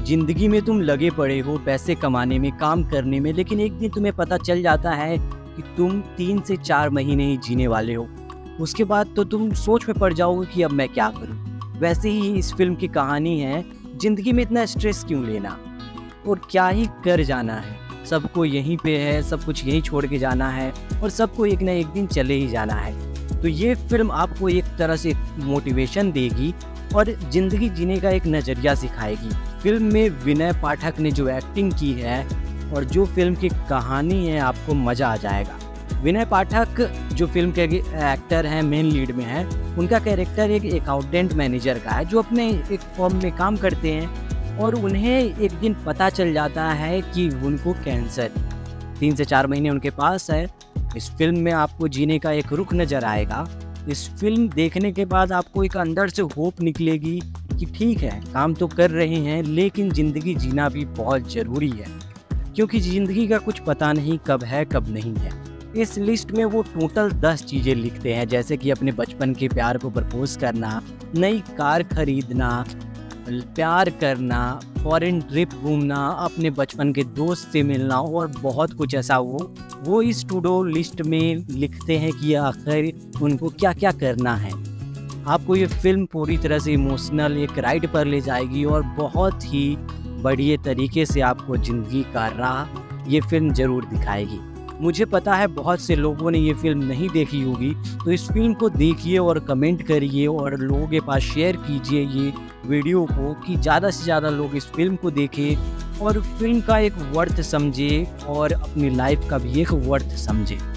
जिंदगी में तुम लगे पड़े हो पैसे कमाने में, काम करने में, लेकिन एक दिन तुम्हें पता चल जाता है कि तुम 3 से 4 महीने ही जीने वाले हो। उसके बाद तो तुम सोच में पड़ जाओगे कि अब मैं क्या करूं। वैसे ही इस फिल्म की कहानी है, जिंदगी में इतना स्ट्रेस क्यों लेना और क्या ही कर जाना है। सबको यहीं पे है, सब कुछ यहीं छोड़ के जाना है और सबको एक ना एक दिन चले ही जाना है। तो ये फिल्म आपको एक तरह से मोटिवेशन देगी और ज़िंदगी जीने का एक नज़रिया सिखाएगी। फिल्म में विनय पाठक ने जो एक्टिंग की है और जो फिल्म की कहानी है, आपको मज़ा आ जाएगा। विनय पाठक जो फिल्म के एक्टर हैं, मेन लीड में हैं, उनका कैरेक्टर एक अकाउंटेंट मैनेजर का है जो अपने एक फर्म में काम करते हैं और उन्हें एक दिन पता चल जाता है कि उनको कैंसर 3 से 4 महीने उनके पास है। इस फिल्म में आपको जीने का एक रुख नज़र आएगा। इस फिल्म देखने के बाद आपको एक अंदर से होप निकलेगी कि ठीक है, काम तो कर रहे हैं लेकिन ज़िंदगी जीना भी बहुत ज़रूरी है, क्योंकि ज़िंदगी का कुछ पता नहीं कब है कब नहीं है। इस लिस्ट में वो टोटल 10 चीज़ें लिखते हैं, जैसे कि अपने बचपन के प्यार को प्रपोज करना, नई कार खरीदना, प्यार करना, फॉरेन ट्रिप घूमना, अपने बचपन के दोस्त से मिलना और बहुत कुछ ऐसा वो इस टू डू लिस्ट में लिखते हैं कि आखिर उनको क्या क्या करना है। आपको ये फिल्म पूरी तरह से इमोशनल एक राइड पर ले जाएगी और बहुत ही बढ़िया तरीके से आपको ज़िंदगी का राह ये फिल्म ज़रूर दिखाएगी। मुझे पता है बहुत से लोगों ने ये फिल्म नहीं देखी होगी, तो इस फिल्म को देखिए और कमेंट करिए और लोगों के पास शेयर कीजिए ये वीडियो को कि ज़्यादा से ज़्यादा लोग इस फिल्म को देखें और फिल्म का एक वर्थ समझे और अपनी लाइफ का भी एक वर्थ समझे।